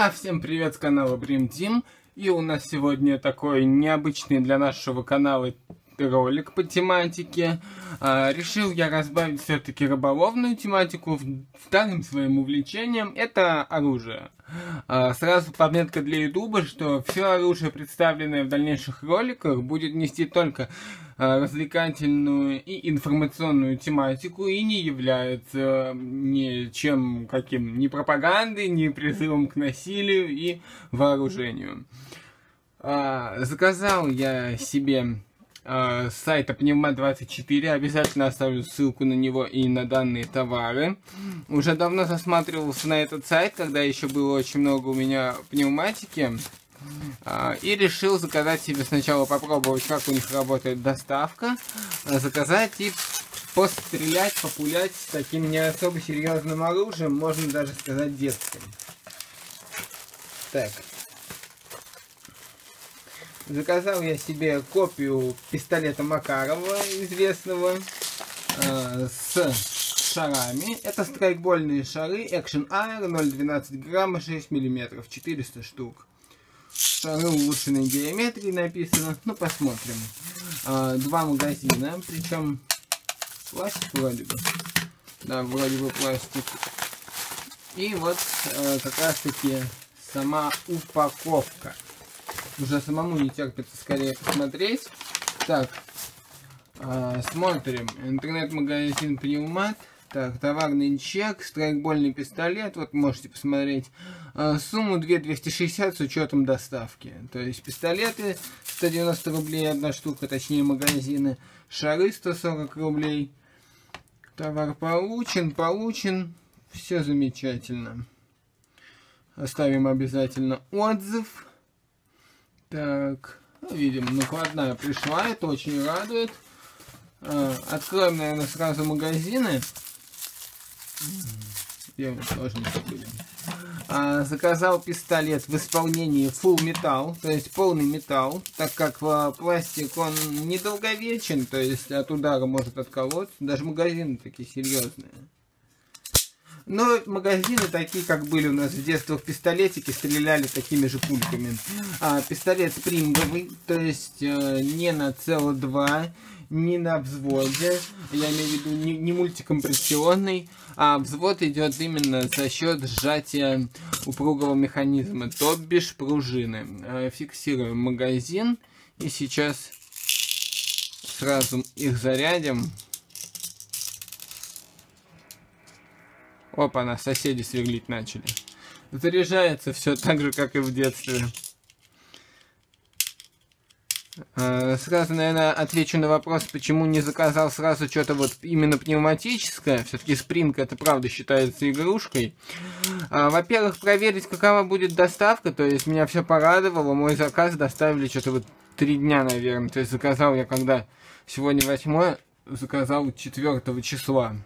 Всем привет с канала Dream Team. И у нас сегодня такой необычный для нашего канала ролик по тематике. Решил я разбавить все-таки рыболовную тематику вторым своим увлечением. Это оружие. Сразу пометка для ютуба, что все оружие, представленное в дальнейших роликах, будет нести только развлекательную и информационную тематику и не является ничем каким, ни пропагандой, ни призывом к насилию и вооружению. Заказал я себе с сайта Pneuma24, обязательно оставлю ссылку на него и на данные товары. Уже давно засматривался на этот сайт, когда еще было очень много у меня пневматики. И решил заказать себе сначала попробовать, как у них работает доставка. Заказать и пострелять, популять с таким не особо серьезным оружием, можно даже сказать детским. Так. Заказал я себе копию пистолета Макарова, известного, с шарами. Это страйкбольные шары Action Air 0,12 грамма, 6 миллиметров, 400 штук. Шары улучшенной геометрии написано. Ну, посмотрим. Два магазина, причем пластик вроде бы. Да, вроде бы пластик. И вот как раз таки сама упаковка. Уже самому не терпится скорее посмотреть. Так, смотрим. Интернет-магазин Pneumat. Так, товарный чек, страйкбольный пистолет. Вот можете посмотреть. Сумму 2260 с учетом доставки. То есть пистолеты 190 рублей одна штука, точнее магазины. Шары 140 рублей. Товар получен. Все замечательно. Оставим обязательно отзыв. Так, видим, накладная пришла, это очень радует. Откроем, наверное, сразу магазины. Тоже не забудем. Заказал пистолет в исполнении Full Metal, то есть полный металл, так как пластик он недолговечен, то есть от удара может отколоться. Даже магазины такие серьезные. Но магазины такие, как были у нас в детстве в пистолетике, стреляли такими же пульками. Пистолет спринговый, то есть не на CO2, не на взводе. Я имею в виду не мультикомпрессионный, а взвод идет именно за счет сжатия упругого механизма, то бишь пружины. Фиксируем магазин и сейчас сразу их зарядим. Опа-на, соседи сверлить начали. Заряжается все так же, как и в детстве. Сразу, наверное, отвечу на вопрос, почему не заказал сразу что-то вот именно пневматическое. Все-таки спринг это правда считается игрушкой. Во-первых, проверить, какова будет доставка. То есть меня все порадовало. Мой заказ доставили что-то вот 3 дня, наверное. То есть заказал я, когда сегодня 8, заказал 4 числа.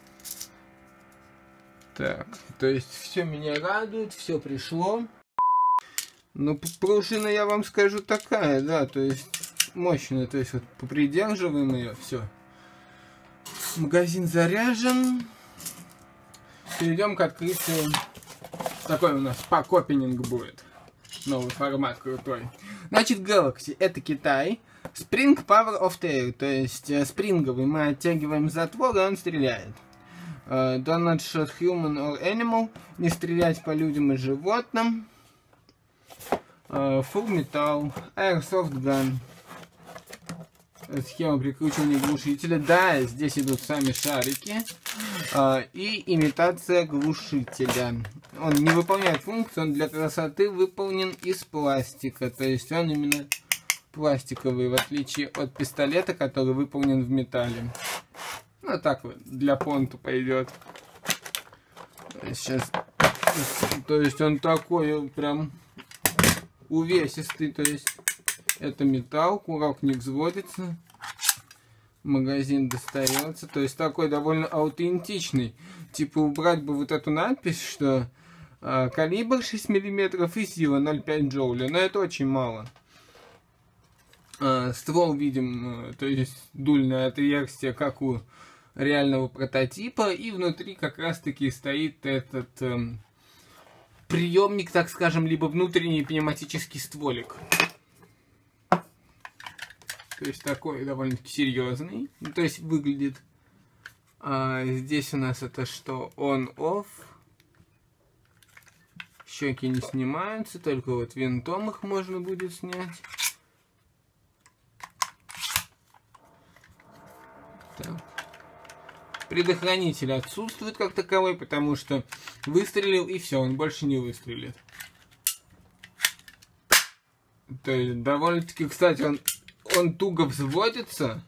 Так, то есть все меня радует, все пришло. Ну, пружина, я вам скажу, такая, да, то есть мощная, то есть вот попридерживаем ее, все. Магазин заряжен. Перейдем к открытию. Такой у нас пак-опенинг будет. Новый формат крутой. Значит, Galaxy, это Китай. Spring Power of Tail, то есть спринговый. Мы оттягиваем затвор, и он стреляет. Do not shoot human or animal. Не стрелять по людям и животным. Full Metal. Airsoft Gun. Схема прикручивания глушителя. Да, здесь идут сами шарики. И имитация глушителя. Он не выполняет функцию, он для красоты выполнен из пластика. То есть он именно пластиковый, в отличие от пистолета, который выполнен в металле. Ну, так вот, для понту пойдет. Сейчас. То есть он такой прям увесистый. То есть это металл, курок не взводится. Магазин достается. То есть такой довольно аутентичный. Типа убрать бы вот эту надпись, что калибр 6 мм и сила 0,5 джоуля. Но это очень мало. Ствол видим, то есть дульная отверстие, как у реального прототипа, и внутри как раз таки стоит этот приемник, так скажем, либо внутренний пневматический стволик. То есть такой довольно-таки серьезный. Ну, то есть выглядит. Здесь у нас это что? On-off. Щеки не снимаются, только вот винтом их можно будет снять. Так. Предохранитель отсутствует как таковой, потому что выстрелил и все, он больше не выстрелит. То есть довольно-таки, кстати, он туго взводится.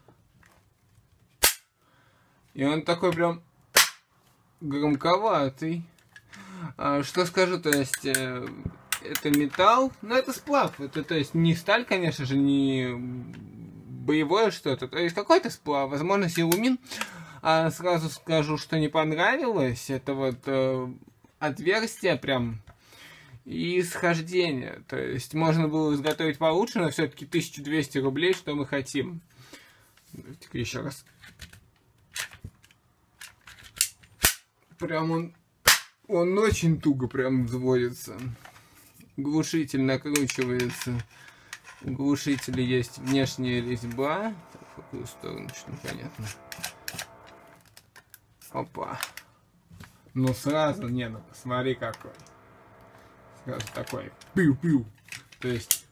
И он такой прям громковатый. Что скажу, то есть это металл, но это сплав. Это, то есть, не сталь, конечно же, не боевое что-то. То есть какой-то сплав, возможно, силумин. Сразу скажу, что не понравилось. Это вот отверстие прям и схождение. То есть можно было изготовить получше, но все-таки 1200 рублей, что мы хотим. Давайте-ка еще раз. Прям он очень туго прям взводится. Глушитель накручивается. У глушителя есть внешняя резьба. Так, в какую сторону, что непонятно. Опа. Ну сразу, не, ну посмотри какой. Сразу такой. Пиу-пиу. То есть...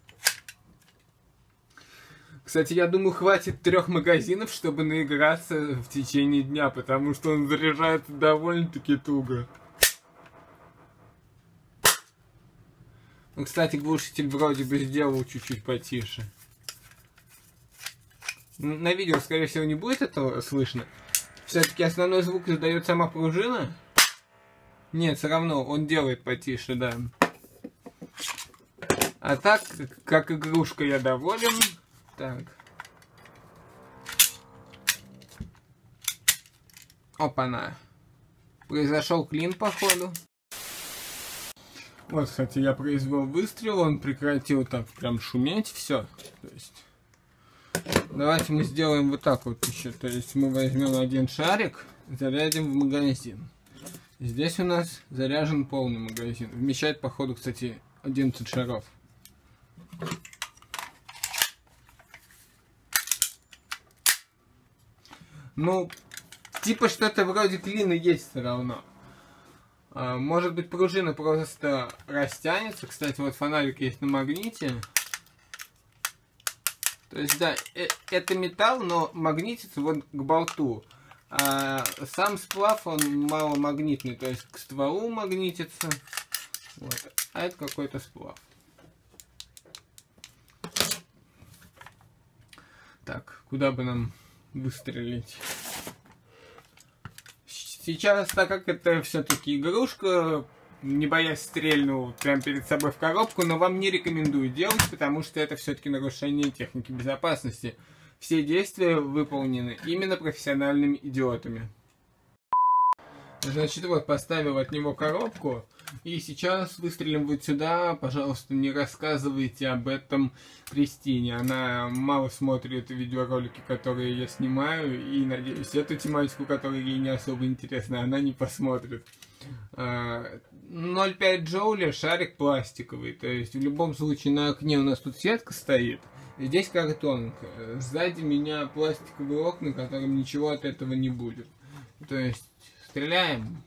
Кстати, я думаю, хватит 3 магазинов, чтобы наиграться в течение дня, потому что он заряжается довольно-таки туго. Ну, кстати, глушитель вроде бы сделал чуть-чуть потише. На видео, скорее всего, не будет этого слышно. Все-таки основной звук издает сама пружина. Нет, все равно он делает потише, да. А так, как игрушка, я доволен. Так. Опа-на. Произошел клин, походу. Вот, кстати, я произвел выстрел, он прекратил так прям шуметь, все. То есть, давайте мы сделаем вот так вот еще. То есть мы возьмем один шарик, зарядим в магазин. Здесь у нас заряжен полный магазин. Вмещает, походу, кстати, 11 шаров. Ну, типа что-то вроде клина есть все равно. Может быть, пружина просто растянется. Кстати, вот фонарик есть на магните. То есть, да, это металл, но магнитится вот к болту. А сам сплав, он маломагнитный, то есть к стволу магнитится. Вот. А это какой-то сплав. Так, куда бы нам выстрелить? Сейчас, так как это все-таки игрушка, не боясь стрельну прямо перед собой в коробку, но вам не рекомендую делать, потому что это все-таки нарушение техники безопасности. Все действия выполнены именно профессиональными идиотами. Значит, вот поставил от него коробку. И сейчас выстрелим вот сюда. Пожалуйста, не рассказывайте об этом Кристине. Она мало смотрит видеоролики, которые я снимаю. И, надеюсь, эту тематику, которая ей не особо интересна, она не посмотрит. 0,5 джоуля, шарик пластиковый. То есть, в любом случае, на окне у нас тут сетка стоит. Здесь картонка. Сзади меня пластиковые окна, которым ничего от этого не будет. То есть, стреляем.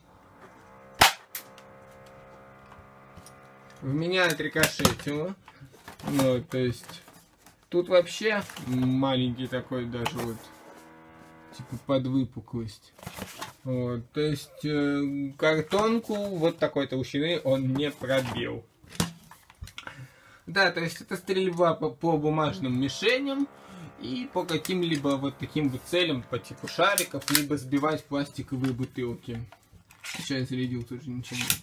В меня отрикошетило. Ну, то есть, тут вообще маленький такой даже вот, типа подвыпуклость. Вот, то есть, картонку вот такой толщины он не пробил. Да, то есть, это стрельба по бумажным мишеням и по каким-либо вот таким вот целям, по типу шариков, либо сбивать пластиковые бутылки. Сейчас я зарядил, тоже ничего нет.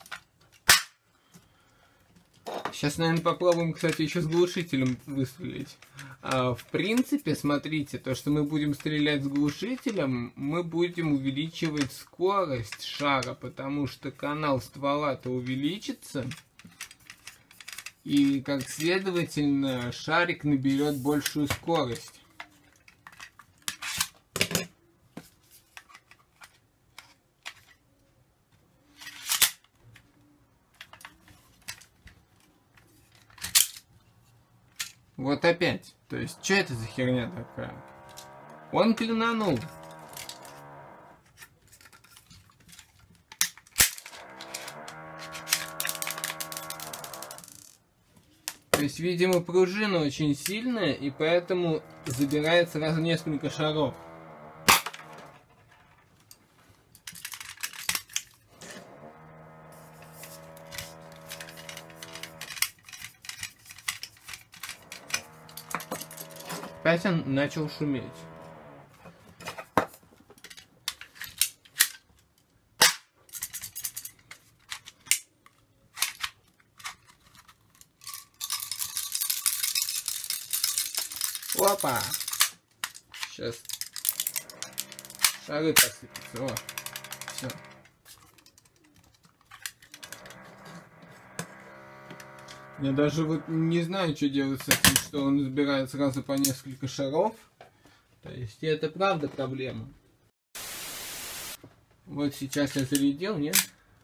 Сейчас, наверное, попробуем, кстати, еще с глушителем выстрелить. В принципе, смотрите, то, что мы будем стрелять с глушителем, мы будем увеличивать скорость шара, потому что канал ствола-то увеличится. И, как следовательно, шарик наберет большую скорость. Вот опять. То есть, что это за херня такая? Он клинанул. То есть, видимо, пружина очень сильная, и поэтому забирает сразу несколько шаров. Опять он начал шуметь. Опа! Сейчас шары посыпятся. О, все. Я даже вот не знаю, что делать с этим, что он забирает сразу по несколько шаров. То есть это правда проблема. Вот сейчас я зарядил, нет?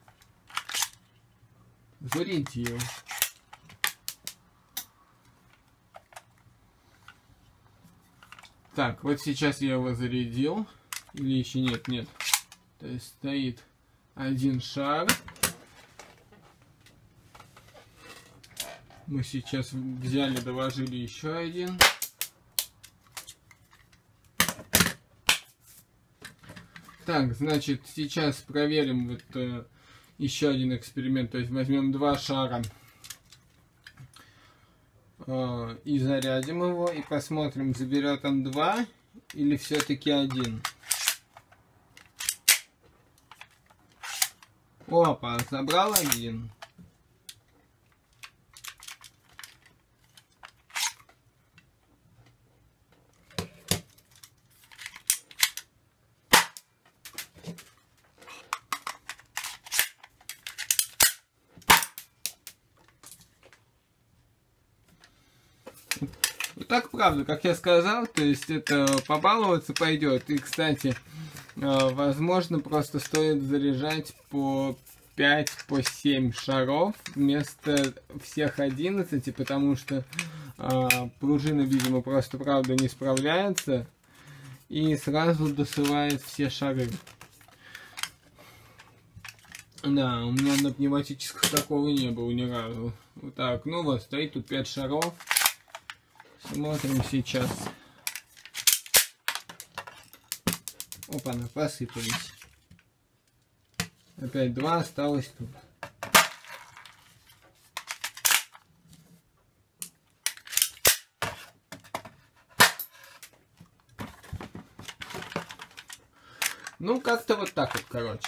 Зарядил. Так, вот сейчас я его зарядил. Или еще нет, нет. То есть стоит один шар. Мы сейчас взяли, доложили еще один. Так, значит, сейчас проверим вот еще один эксперимент. То есть возьмем два шара и зарядим его. И посмотрим, заберет он два или все-таки один. Опа, забрал один. Так, правда, как я сказал, то есть это побаловаться пойдет. И, кстати, возможно, просто стоит заряжать по 5-7 шаров вместо всех 11, потому что пружина, видимо, просто, правда, не справляется и сразу досылает все шары. Да, у меня на пневматических такого не было ни разу. Вот так, ну вот, стоит тут 5 шаров. Смотрим сейчас. Опа, посыпались. Опять два осталось тут. Ну, как-то вот так вот, короче.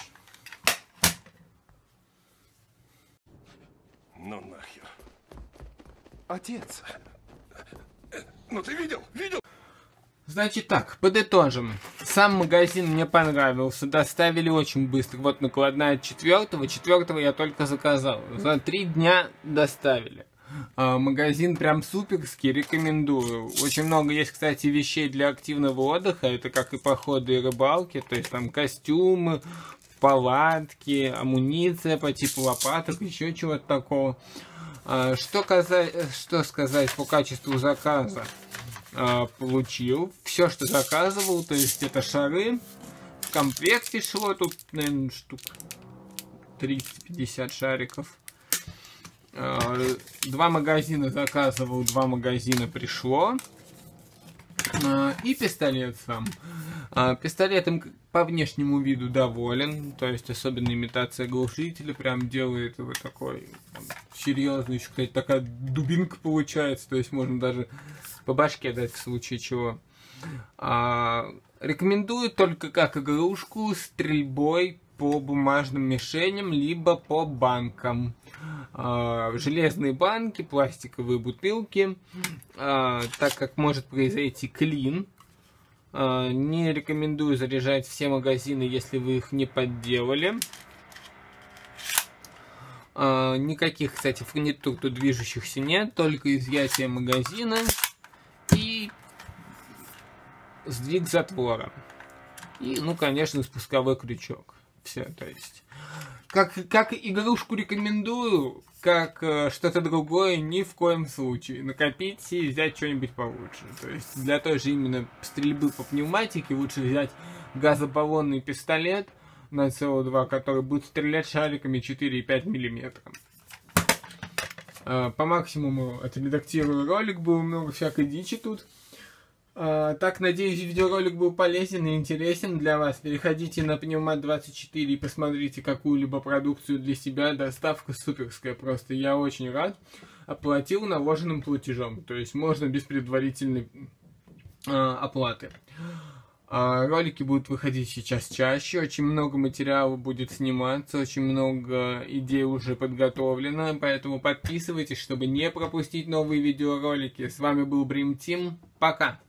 Ну нахер. Отец. Ну ты видел? Видел? Значит так, подытожим. Сам магазин мне понравился, доставили очень быстро. Вот накладная 4-го, 4-го я только заказал. За 3 дня доставили. Магазин прям суперский, рекомендую. Очень много есть, кстати, вещей для активного отдыха. Это как и походы и рыбалки. То есть там костюмы, палатки, амуниция по типу лопаток, еще чего-то такого. Что сказать по качеству заказа? Получил все, что заказывал, то есть это шары. В комплекте шло тут, наверное, штук 350 шариков. 2 магазина заказывал, 2 магазина пришло. И пистолет сам. Пистолетом по внешнему виду доволен, то есть особенно имитация глушителя прям делает его такой серьезный, еще, кстати, такая дубинка получается, то есть можно даже по башке дать в случае чего. Рекомендую только как игрушку стрельбой по бумажным мишеням, либо по банкам. Железные банки, пластиковые бутылки, так как может произойти клин. Не рекомендую заряжать все магазины, если вы их не подделали. Никаких, кстати, фурнитур тут движущихся нет, только изъятие магазина и сдвиг затвора. И, ну, конечно, спусковой крючок. Все, то есть. как игрушку рекомендую, как что-то другое ни в коем случае. Накопить и взять что-нибудь получше. То есть для той же именно стрельбы по пневматике лучше взять газобаллонный пистолет на СО2, который будет стрелять шариками 4,5 мм. По максимуму отредактирую ролик, было много всякой дичи тут. Так, надеюсь, видеоролик был полезен и интересен для вас. Переходите на Pneumat24 и посмотрите какую-либо продукцию для себя. Доставка суперская просто. Я очень рад. Оплатил наложенным платежом. То есть можно без предварительной оплаты. Ролики будут выходить сейчас чаще. Очень много материала будет сниматься. Очень много идей уже подготовлено. Поэтому подписывайтесь, чтобы не пропустить новые видеоролики. С вами был Brim Team. Пока!